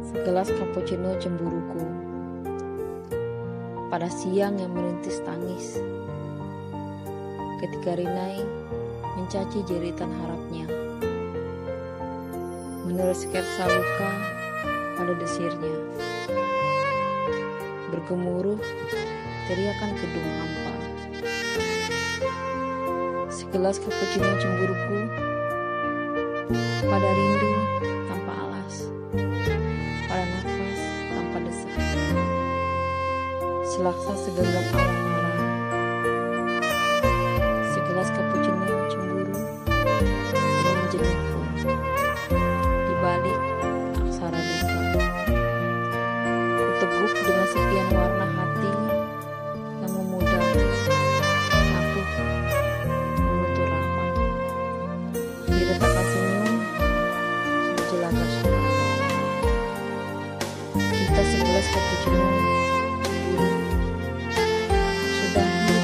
Segelas cappuccino cemburuku pada siang yang merintis tangis, ketika Rinai mencaci jeritan harapnya, menulis sketsa luka pada desirnya, bergemuruh teriakan gedung hampa. Segelas cappuccino cemburuku pada rindu tanpa alas, pada nafas tanpa desah, selaksa segenggam awan marah. Segelas cappuccino cemburu ingin menjengukku di balik aksara duka. Kuteguk dengan sekian warna hati yang memudar, aku menutur rapat di retakan senyum berjelaka suara. Cinta segelas cappuccino cemburu sudah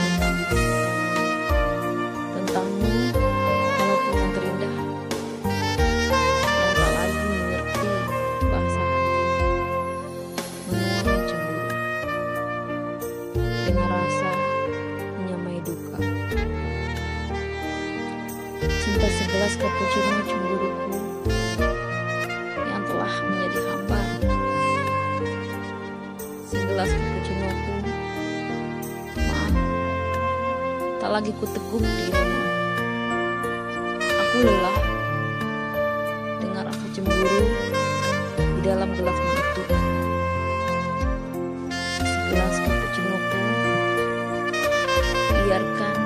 tentangmu, walaupun yang terindah yang tak lagi mengerti bahasa hati, menuai cemburu dengan rasa menyamai duka. Cinta segelas cappuccino cemburuku yang telah menjadi hambar. Segelas cappuccinoku, maaf, tak lagi kuteguk dirimu. Aku lelah dengar rasa cemburu di dalam gelasmu itu. Segelas cappuccinoku, biarkan